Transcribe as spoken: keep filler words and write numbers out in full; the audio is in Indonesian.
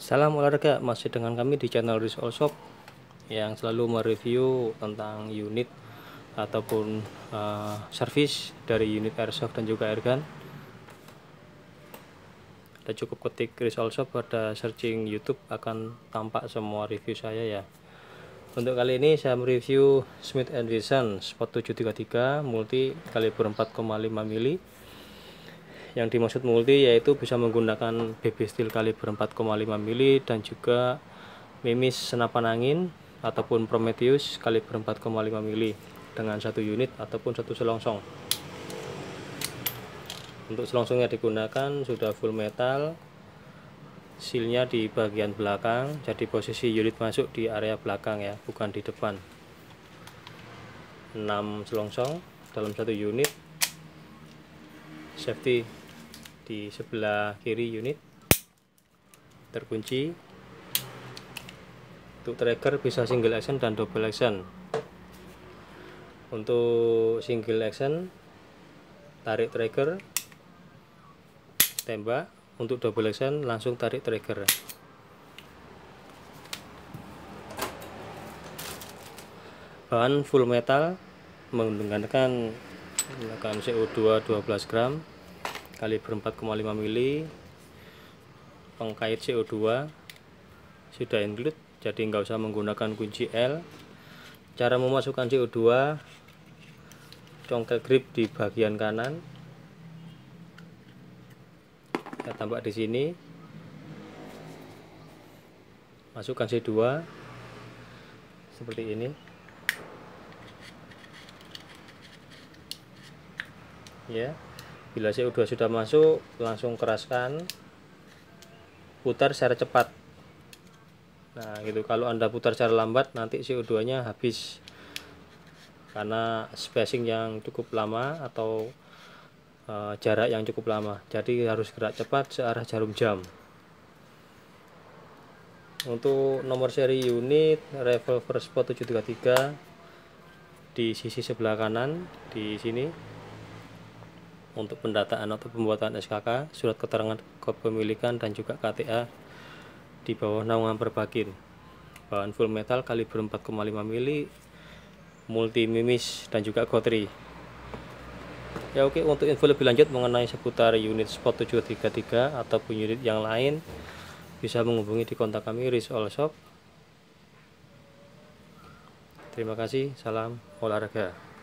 Salam olahraga, masih dengan kami di channel Riz All Shop yang selalu mereview tentang unit ataupun uh, servis dari unit airsoft dan juga airgun. Anda cukup ketik Riz All Shop pada searching YouTube, akan tampak semua review saya ya. Untuk kali ini saya mereview Smith and Wesson Spot tujuh tiga tiga multi kaliber empat koma lima mili. Yang dimaksud multi yaitu bisa menggunakan B B steel kaliber empat koma lima mili dan juga Mimis senapan angin ataupun Prometheus kaliber empat koma lima mili dengan satu unit ataupun satu selongsong. Untuk selongsongnya digunakan sudah full metal, sealnya di bagian belakang, jadi posisi unit masuk di area belakang ya, bukan di depan. enam selongsong dalam satu unit, safety di sebelah kiri unit, terkunci. Untuk trigger bisa single action dan double action. Untuk single action tarik trigger, tembak. Untuk double action langsung tarik trigger. Bahan full metal menggunakan menggunakan C O dua dua belas gram kaliber empat koma lima mili, pengkait C O dua sudah include, jadi nggak usah menggunakan kunci L. Cara memasukkan C O dua, congkel grip di bagian kanan, saya tambah di sini, masukkan C O dua seperti ini ya. Bila C O dua sudah masuk, langsung keraskan, putar secara cepat. Nah gitu, kalau Anda putar secara lambat nanti C O dua nya habis karena spacing yang cukup lama atau uh, jarak yang cukup lama, jadi harus gerak cepat searah jarum jam. Untuk nomor seri unit revolver Spot tujuh tiga tiga di sisi sebelah kanan di sini. Untuk pendataan atau pembuatan S K K, surat keterangan kepemilikan dan juga K T A di bawah naungan Perbakin. Bahan full metal kaliber empat koma lima mili, multi Mimis dan juga Gotri. Ya oke, untuk info lebih lanjut mengenai seputar unit Spot tujuh tiga tiga ataupun unit yang lain, bisa menghubungi di kontak kami Riz All Shop. Terima kasih, salam olahraga.